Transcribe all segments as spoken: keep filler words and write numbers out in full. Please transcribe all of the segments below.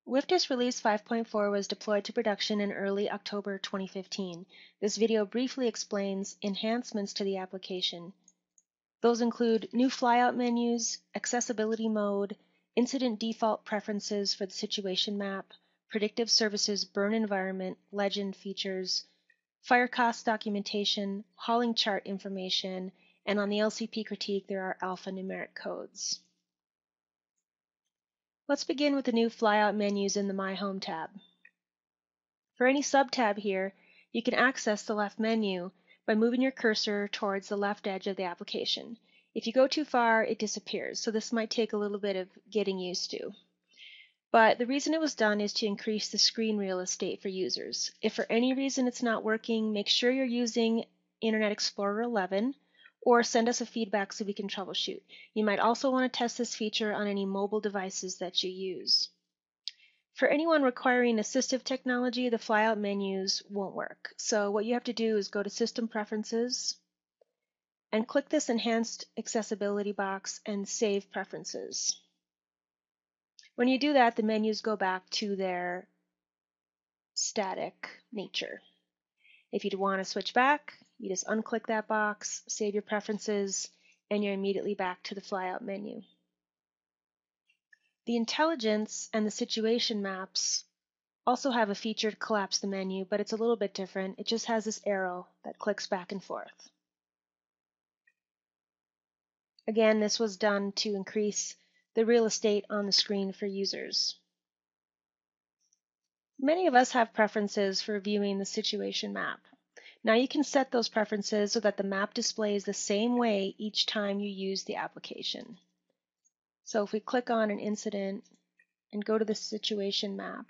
W F D S Release five point four was deployed to production in early October twenty fifteen. This video briefly explains enhancements to the application. Those include new flyout menus, accessibility mode, incident default preferences for the situation map, predictive services burn environment, legend features, fire cost documentation, hauling chart information, and on the L C P Critique there are alphanumeric codes. Let's begin with the new flyout menus in the My Home tab. For any sub-tab here, you can access the left menu by moving your cursor towards the left edge of the application. If you go too far, it disappears, so this might take a little bit of getting used to. But the reason it was done is to increase the screen real estate for users. If for any reason it's not working, make sure you're using Internet Explorer eleven, or send us a feedback so we can troubleshoot. You might also want to test this feature on any mobile devices that you use. For anyone requiring assistive technology, the flyout menus won't work. So what you have to do is go to System Preferences and click this Enhanced Accessibility box and Save Preferences. When you do that, the menus go back to their static nature. If you want to switch back, you just unclick that box, save your preferences, and you're immediately back to the flyout menu. The intelligence and the situation maps also have a feature to collapse the menu, but it's a little bit different. It just has this arrow that clicks back and forth. Again, this was done to increase the real estate on the screen for users. Many of us have preferences for viewing the situation map. Now you can set those preferences so that the map displays the same way each time you use the application. So if we click on an incident and go to the situation map,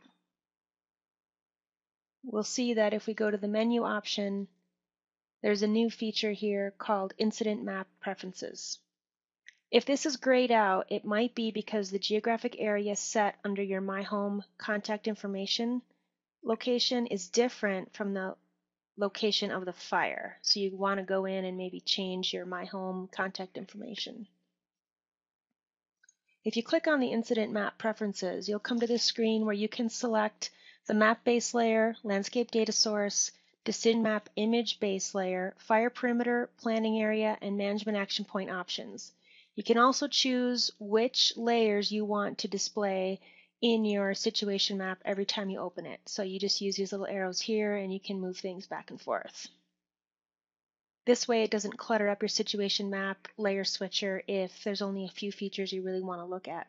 we'll see that if we go to the menu option, there's a new feature here called Incident Map Preferences. If this is grayed out, it might be because the geographic area set under your My Home contact information location is different from the location of the fire. So you want to go in and maybe change your My Home contact information. If you click on the Incident Map Preferences, you'll come to this screen where you can select the Map Base Layer, Landscape Data Source, Decision Map Image Base Layer, Fire Perimeter, Planning Area, and Management Action Point options. You can also choose which layers you want to display in your situation map every time you open it. So you just use these little arrows here and you can move things back and forth. This way it doesn't clutter up your situation map layer switcher if there's only a few features you really want to look at.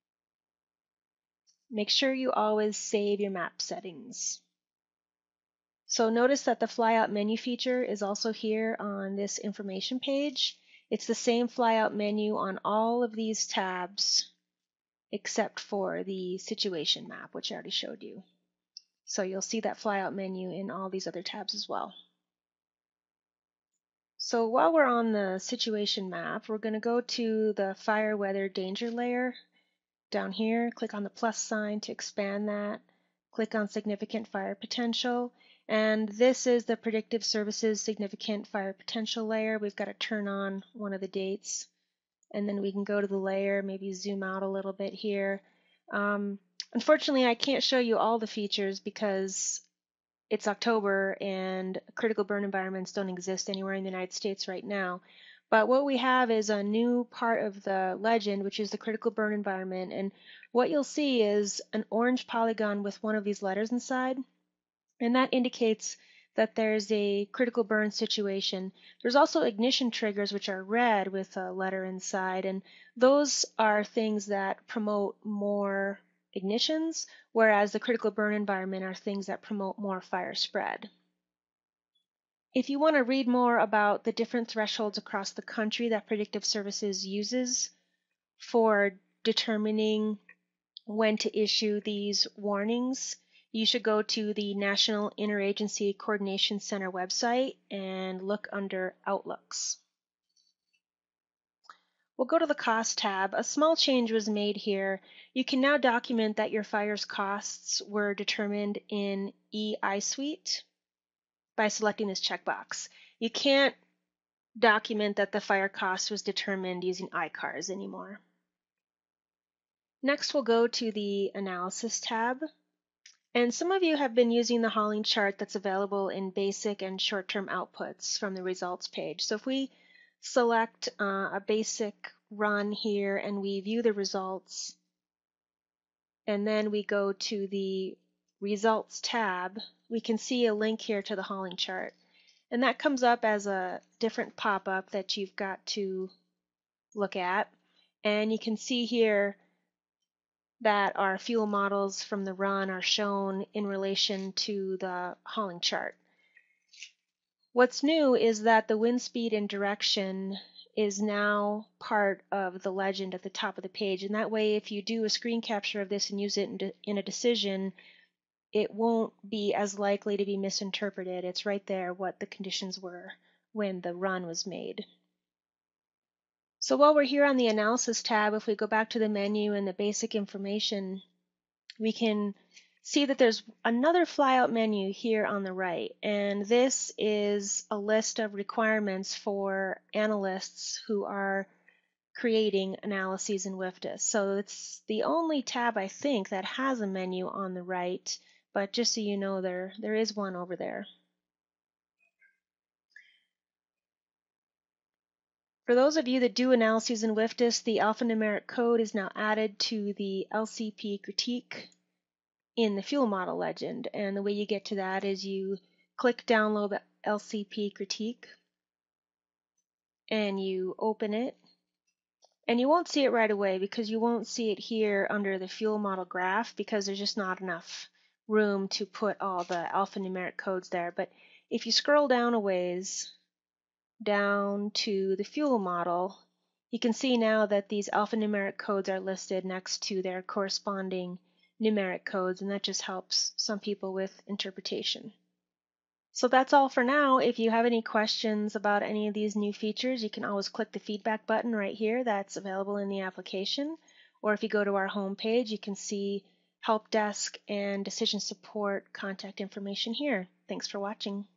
Make sure you always save your map settings. So notice that the flyout menu feature is also here on this information page. It's the same flyout menu on all of these tabs except for the situation map, which I already showed you. So you'll see that flyout menu in all these other tabs as well. So while we're on the situation map, we're going to go to the fire weather danger layer down here. Click on the plus sign to expand that. Click on significant fire potential. And this is the predictive services significant fire potential layer. We've got to turn on one of the dates. And then we can go to the layer, maybe zoom out a little bit here. Um, unfortunately, I can't show you all the features because it's October and critical burn environments don't exist anywhere in the United States right now. But what we have is a new part of the legend, which is the critical burn environment. And what you'll see is an orange polygon with one of these letters inside. And that indicates that there's a critical burn situation. There's also ignition triggers, which are red with a letter inside. And those are things that promote more ignitions, whereas the critical burn environment are things that promote more fire spread. If you want to read more about the different thresholds across the country that Predictive Services uses for determining when to issue these warnings, you should go to the National Interagency Coordination Center website and look under Outlooks. We'll go to the Cost tab. A small change was made here. You can now document that your fire's costs were determined in E iSuite by selecting this checkbox. You can't document that the fire cost was determined using iCars anymore. Next, we'll go to the Analysis tab. And some of you have been using the hauling chart that's available in basic and short-term outputs from the results page. So if we select uh, a basic run here and we view the results, and then we go to the Results tab, we can see a link here to the hauling chart. And that comes up as a different pop-up that you've got to look at. And you can see here that our fuel models from the run are shown in relation to the hauling chart. What's new is that the wind speed and direction is now part of the legend at the top of the page, and that way if you do a screen capture of this and use it in, in a decision, it won't be as likely to be misinterpreted. It's right there what the conditions were when the run was made. So while we're here on the Analysis tab, if we go back to the menu and the basic information, we can see that there's another Flyout menu here on the right, and this is a list of requirements for analysts who are creating analyses in W F D S S. So it's the only tab, I think, that has a menu on the right, but just so you know, there, there is one over there. For those of you that do analyses in W F D S S, the alphanumeric code is now added to the L C P Critique in the fuel model legend. And the way you get to that is you click Download L C P Critique and you open it. And you won't see it right away because you won't see it here under the fuel model graph because there's just not enough room to put all the alphanumeric codes there. But if you scroll down a ways, down to the fuel model, you can see now that these alphanumeric codes are listed next to their corresponding numeric codes, and that just helps some people with interpretation. So that's all for now. If you have any questions about any of these new features, you can always click the feedback button right here that's available in the application. Or if you go to our home page, you can see help desk and decision support contact information here. Thanks for watching.